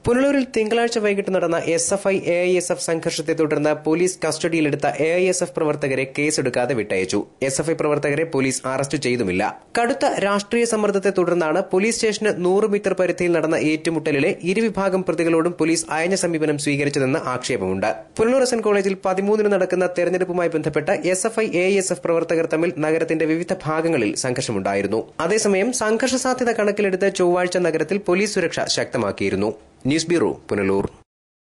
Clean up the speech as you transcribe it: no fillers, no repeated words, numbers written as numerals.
പുനലൂരിൽ തിങ്കളാഴ്ച വൈകിട്ട് നടന്ന SFI AISF സംഘർഷത്തെ തുടർന്ന് പോലീസ് കസ്റ്റഡിയിലെടുത്ത AISF പ്രവർത്തകരെ കേസെടുക്കാതെ വിട്ടയച്ചു. SFI പ്രവർത്തകരെ പോലീസ് അറസ്റ്റ് ചെയ്തുമില്ല. കടുത്ത രാഷ്ട്രീയ സമ്മർദ്ദത്തെ തുടർന്നാണ് പോലീസ് സ്റ്റേഷന് 100 മീറ്റർ പരിധിയിൽ നടന്ന ഏറ്റുമുട്ടലിലെ ഇരുവിഭാഗം പ്രതികളോടും പോലീസ് അയഞ്ഞ സമീപനം സ്വീകരിച്ചതെന്ന് ആക്ഷേപമുണ്ട്. പുനലൂർ SN കോളേജിൽ 13 നടക്കുന്ന തെരഞ്ഞെടുപ്പുമായി ബന്ധപ്പെട്ട് SFI AISF പ്രവർത്തകർ തമ്മിൽ നഗരത്തിന്റെ വിവിധ ഭാഗങ്ങളിൽ സംഘർഷമുണ്ടായിരുന്നു. അതേസമയം സംഘർഷ സാധ്യത കണക്കിലെടുത്ത് ചൊവ്വാഴ്ച നഗരത്തിൽ പോലീസ് സുരക്ഷ ശക്തമാക്കിയിരുന്നു. News bureau, Punalur.